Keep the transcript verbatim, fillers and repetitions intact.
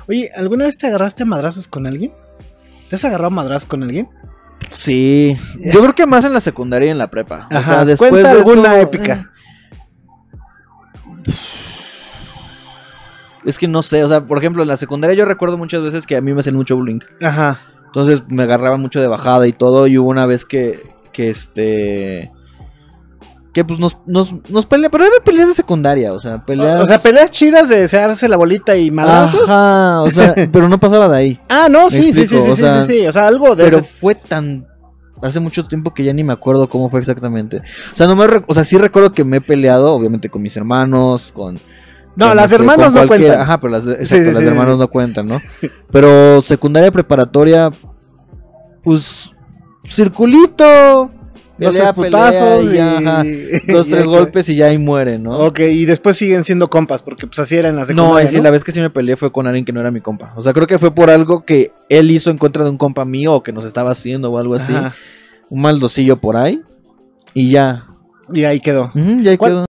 Oye, ¿alguna vez te agarraste a madrazos con alguien? ¿Te has agarrado a madrazos con alguien? Sí, yo creo que más en la secundaria y en la prepa. Ajá, o sea, después cuenta de alguna eso, épica. eh, Es que no sé, o sea, por ejemplo, en la secundaria yo recuerdo muchas veces que a mí me hacían mucho bullying. Ajá. Entonces me agarraban mucho de bajada y todo. Y hubo una vez que, que este... Que pues nos, nos, nos peleamos, pero eran peleas de secundaria, o sea, peleas... O sea, peleas chidas de desearse la bolita y madrazos. Ajá, o sea, pero no pasaba de ahí. Ah, no, sí, sí, sí, explico, sí, o sí, sea, sí, sí, o sea, algo de Pero ese- fue tan... Hace mucho tiempo que ya ni me acuerdo cómo fue exactamente. O sea, no me rec- o sea, sí recuerdo que me he peleado, obviamente, con mis hermanos, con... No, con las este, hermanos con no cualquier- cuentan. Ajá, pero las, de- Sí, exacto, sí, las sí, hermanos sí. no cuentan, ¿no? Pero secundaria preparatoria, pues... Circulito... Dos, Pelea, tres pelea, putazos y ya, y- ajá, dos, y tres hay que- golpes y ya ahí muere, ¿no? Ok, y después siguen siendo compas, porque pues así era en la No, secundaria, es decir, la vez que sí me peleé fue con alguien que no era mi compa. O sea, creo que fue por algo que él hizo en contra de un compa mío o que nos estaba haciendo o algo así. Ajá. Un maldocillo por ahí. Y ya. Y ahí quedó. Ujú, y ahí ¿Cuál- quedó.